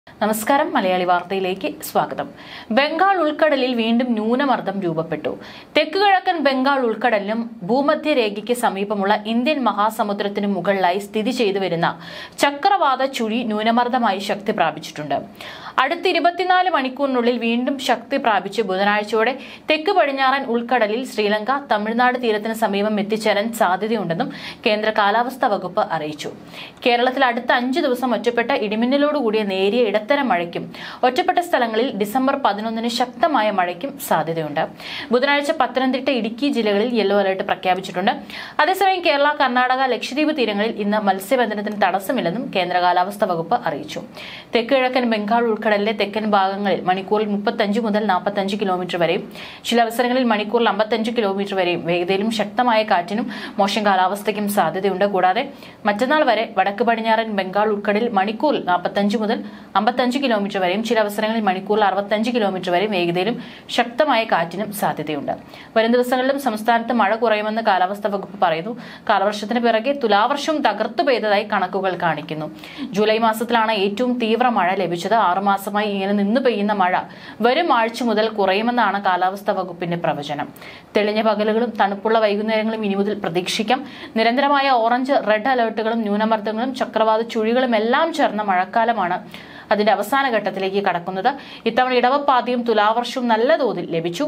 നമസ്കാരം മലയാളി വാർത്തയിലേക്ക് സ്വാഗതം. ബംഗാൾ ഉൾക്കടലിൽ വീണ്ടും ന്യൂനമർദ്ദം രൂപപ്പെട്ടു. തെക്കുകിഴക്കൻ ബംഗാൾ ഉൾക്കടലിനും ഭൂമധ്യരേഖയ്ക്ക് സമീപമുള്ള ഇന്ത്യൻ മഹാസമുദ്രത്തിനു മുകളിലായി സ്ഥിതി ചെയ്തു വരുന്ന ചക്രവാത ചുഴി ന്യൂനമർദ്ദമായി ശക്തി പ്രാപിച്ചിട്ടുണ്ട്. അടുത്ത 24 മണിക്കൂറിനുള്ളിൽ വീണ്ടും ശക്തി പ്രാപിച്ച് ബുധനാഴ്ചയോടെ തെക്ക് പടിഞ്ഞാറൻ ഉൾക്കടലിൽ ശ്രീലങ്ക, തമിഴ്നാട് തീരത്തിന് സമീപം എത്തിച്ചേരാൻ സാധ്യതയുണ്ടെന്നും കേന്ദ്ര കാലാവസ്ഥാ വകുപ്പ് അറിയിച്ചു. കേരളത്തിൽ അടുത്ത 5 ദിവസം ഒറ്റപ്പെട്ട ഇടിമിന്നലോടുകൂടിയ നേരിയ ഇടത്തരം മഴയ്ക്കും ഒറ്റപ്പെട്ട സ്ഥലങ്ങളിൽ ഡിസംബർ 11 ശക്തമായ മഴയ്ക്കും സാധ്യതയുണ്ട്. ബുധനാഴ്ച പത്തനംതിട്ട, ഇടുക്കി ജില്ലകളിൽ യെല്ലോ അലർട്ട് പ്രഖ്യാപിച്ചിട്ടുണ്ട്. അതേസമയം കേരള, കർണാടക, ലക്ഷദ്വീപ് തീരങ്ങളിൽ ഇന്ന് മത്സ്യബന്ധനത്തിന് തടസ്സമില്ലെന്നും കേന്ദ്ര കാലാവസ്ഥാ വകുപ്പ് അറിയിച്ചു. തെക്ക് കിഴക്കൻ ബംഗാൾ ഉൾക്കടലിലെ തെക്കൻ ഭാഗങ്ങളിൽ മണിക്കൂറിൽ 35 മുതൽ 45 കിലോമീറ്റർ വരെയും ചില അവസരങ്ങളിൽ മണിക്കൂറിൽ 55 കിലോമീറ്റർ വരെയും വേഗതയിലും ശക്തമായ കാറ്റിനും മോശം കാലാവസ്ഥയ്ക്കും സാധ്യതയുണ്ട്. കൂടാതെ മറ്റന്നാൾ വരെ വടക്ക് പടിഞ്ഞാറൻ ബംഗാൾ ഉൾക്കടലിൽ മണിക്കൂറിൽ 45 മുതൽ 55 കിലോമീറ്റർ വരെയും ചില അവസരങ്ങളിൽ മണിക്കൂറിൽ 65 കിലോമീറ്റർ വരെയും വേഗതയിലും ശക്തമായ കാറ്റിനും സാധ്യതയുണ്ട്. വരും ദിവസങ്ങളിലും സംസ്ഥാനത്ത് മഴ കുറയുമെന്ന് കാലാവസ്ഥാ വകുപ്പ് പറയുന്നു. കാലവർഷത്തിന് പിറകെ തുലാവർഷവും തകർത്തു പെയ്തതായി കണക്കുകൾ കാണിക്കുന്നു. ജൂലൈ മാസത്തിലാണ് ഏറ്റവും തീവ്ര മഴ ലഭിച്ചത്. 6 മാസമായി ഇങ്ങനെ നിന്നു പെയ്യുന്ന മഴ വരും ആഴ്ച മുതൽ കുറയുമെന്നാണ് കാലാവസ്ഥാ വകുപ്പിന്റെ പ്രവചനം. തെളിഞ്ഞ പകലുകളും തണുപ്പുള്ള വൈകുന്നേരങ്ങളും ഇനി മുതൽ പ്രതീക്ഷിക്കാം. നിരന്തരമായ ഓറഞ്ച്, റെഡ് അലർട്ടുകളും ന്യൂനമർദ്ദങ്ങളും ചക്രവാത ചുഴികളും എല്ലാം ചേർന്ന മഴക്കാലമാണ് അതിന്റെ അവസാന ഘട്ടത്തിലേക്ക് കടക്കുന്നത്. ഇത്തവണ ഇടവപ്പാതിയും തുലാവർഷവും നല്ല തോതിൽ ലഭിച്ചു.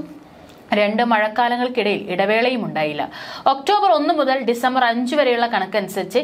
2 മഴക്കാലങ്ങൾക്കിടയിൽ ഇടവേളയും ഉണ്ടായില്ല. ഒക്ടോബർ 1 മുതൽ ഡിസംബർ 5 വരെയുള്ള കണക്കനുസരിച്ച്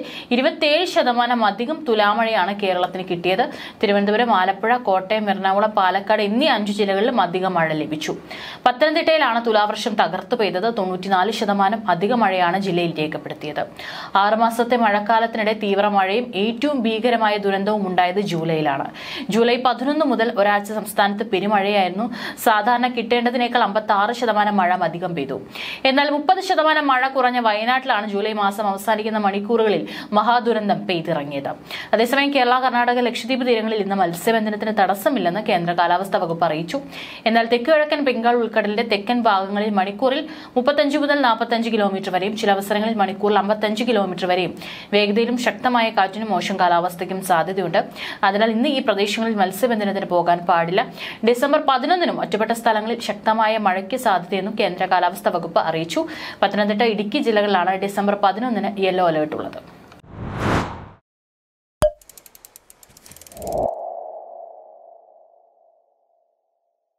27% അധികം തുലാമഴയാണ് കേരളത്തിന് കിട്ടിയത്. തിരുവനന്തപുരം, ആലപ്പുഴ, കോട്ടയം, എറണാകുളം, പാലക്കാട് എന്നീ 5 ജില്ലകളിലും അധിക മഴ ലഭിച്ചു. പത്തനംതിട്ടയിലാണ് തുലാവർഷം തകർത്തു പെയ്തത്. 94% അധിക മഴയാണ് ജില്ലയിൽ രേഖപ്പെടുത്തിയത്. 6 മാസത്തെ മഴക്കാലത്തിനിടെ തീവ്രമഴയും ഏറ്റവും ഭീകരമായ ദുരന്തവും ഉണ്ടായത് ജൂലൈയിലാണ്. ജൂലൈ 11 മുതൽ ഒരാഴ്ച സംസ്ഥാനത്ത് പെരുമഴയായിരുന്നു. സാധാരണ കിട്ടേണ്ടതിനേക്കാൾ 56% മഴ അധികം പെയ്തു. എന്നാൽ 30% മഴ കുറഞ്ഞ വയനാട്ടിലാണ് ജൂലൈ മാസം അവസാനിക്കുന്ന മണിക്കൂറുകളിൽ മഹാദുരന്തം പെയ്തിറങ്ങിയത്. അതേസമയം കേരള, കർണാടക, ലക്ഷദ്വീപ് തീരങ്ങളിൽ ഇന്ന് മത്സ്യബന്ധനത്തിന് തടസ്സമില്ലെന്ന് കേന്ദ്ര കാലാവസ്ഥാ വകുപ്പ് അറിയിച്ചു. എന്നാൽ തെക്ക് കിഴക്കൻ ബംഗാൾ ഉൾക്കടലിന്റെ തെക്കൻ ഭാഗങ്ങളിൽ മണിക്കൂറിൽ 35 മുതൽ 45 കിലോമീറ്റർ വരെയും ചില അവസരങ്ങളിൽ മണിക്കൂറിൽ 55 കിലോമീറ്റർ വരെയും വേഗതയിലും ശക്തമായ കാറ്റിനും മോശം കാലാവസ്ഥയ്ക്കും സാധ്യതയുണ്ട്. അതിനാൽ ഇന്ന് ഈ പ്രദേശങ്ങളിൽ മത്സ്യബന്ധനത്തിന് പോകാൻ പാടില്ല. ഡിസംബർ 11 ഒറ്റപ്പെട്ട സ്ഥലങ്ങളിൽ ശക്തമായ മഴയ്ക്ക് സാധ്യതയെന്നും കേന്ദ്ര കാലാവസ്ഥാ വകുപ്പ് അറിയിച്ചു. പത്തനംതിട്ട, ഇടുക്കി ജില്ലകളിലാണ് ഡിസംബർ 11 യെല്ലോ അലർട്ട് ഉള്ളത്.